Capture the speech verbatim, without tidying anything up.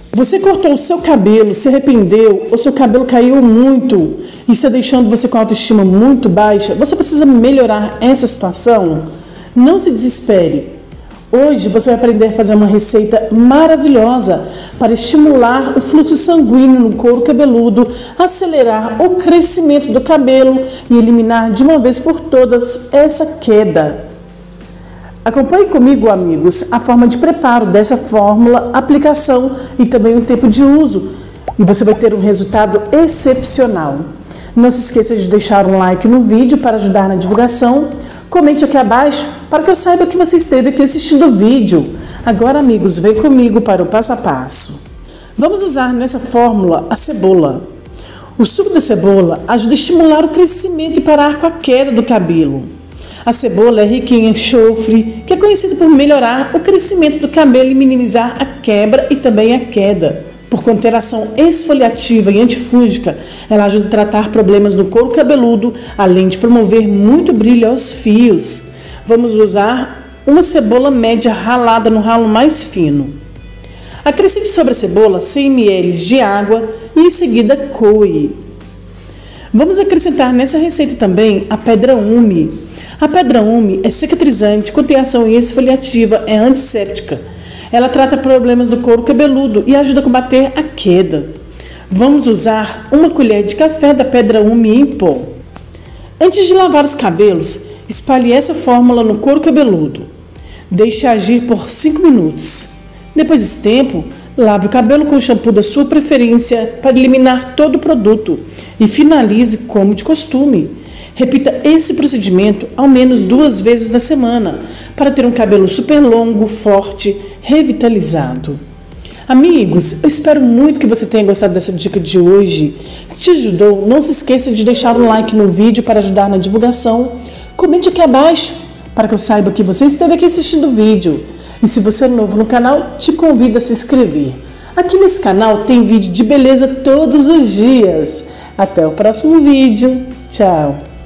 Você cortou o seu cabelo, se arrependeu, ou seu cabelo caiu muito e está deixando você com a autoestima muito baixa? Você precisa melhorar essa situação? Não se desespere. Hoje você vai aprender a fazer uma receita maravilhosa para estimular o fluxo sanguíneo no couro cabeludo, acelerar o crescimento do cabelo e eliminar de uma vez por todas essa queda. Acompanhe comigo, amigos, a forma de preparo dessa fórmula, aplicação e também o tempo de uso, e você vai ter um resultado excepcional. Não se esqueça de deixar um like no vídeo para ajudar na divulgação. Comente aqui abaixo para que eu saiba que você esteve aqui assistindo o vídeo. Agora, amigos, vem comigo para o passo a passo. Vamos usar nessa fórmula a cebola. O suco da cebola ajuda a estimular o crescimento e parar com a queda do cabelo. A cebola é rica em enxofre, que é conhecido por melhorar o crescimento do cabelo e minimizar a quebra e também a queda. Por conter ação esfoliativa e antifúngica, ela ajuda a tratar problemas no couro cabeludo, além de promover muito brilho aos fios. Vamos usar uma cebola média ralada no ralo mais fino. Acrescente sobre a cebola cem mililitros de água e em seguida coe. Vamos acrescentar nessa receita também a pedra ume. A pedra ume é cicatrizante, contém ação esfoliativa, é antisséptica. Ela trata problemas do couro cabeludo e ajuda a combater a queda. Vamos usar uma colher de café da pedra ume em pó. Antes de lavar os cabelos, espalhe essa fórmula no couro cabeludo. Deixe agir por cinco minutos. Depois desse tempo, lave o cabelo com o shampoo da sua preferência para eliminar todo o produto e finalize como de costume. Repita esse procedimento ao menos duas vezes na semana para ter um cabelo super longo, forte, revitalizado. Amigos, eu espero muito que você tenha gostado dessa dica de hoje. Se te ajudou, não se esqueça de deixar um like no vídeo para ajudar na divulgação. Comente aqui abaixo para que eu saiba que você esteve aqui assistindo o vídeo. E se você é novo no canal, te convido a se inscrever. Aqui nesse canal tem vídeo de beleza todos os dias. Até o próximo vídeo. Tchau!